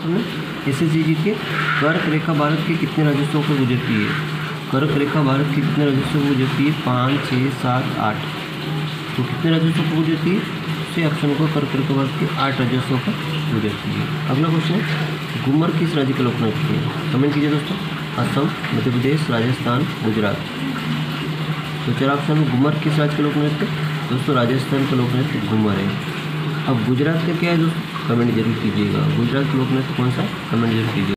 हमने SSG के कर्क रेखा भारत के कितने राजस्थों को गुजरती है। कर्क रेखा भारत के कितने राजस्थों को गुजरती है, 5, 6, 7, 8। तो कितने राजस्थों को गुजरती है, से ऑप्शन को कर्क रेखा भारत के 8 राजस्थों को गुजरती है। अगला क्वेश्चन है, घूमर किस राज्य का लोक नृत्य है। कमेंट कीजिए दोस्तों। असम, मध्य प्रदेश, राजस्थान, गुजरात। तो चार ऑप्शन में घूमर किस राज्य का लोक नृत्य, दोस्तों राजस्थान का लोक नृत्य घूमर है। अब गुजरात का क्या है दोस्तों, कमेंट जरूर कीजिएगा। गुजरात का लोक नृत्य कौन सा, कमेंट जरूर कीजिएगा।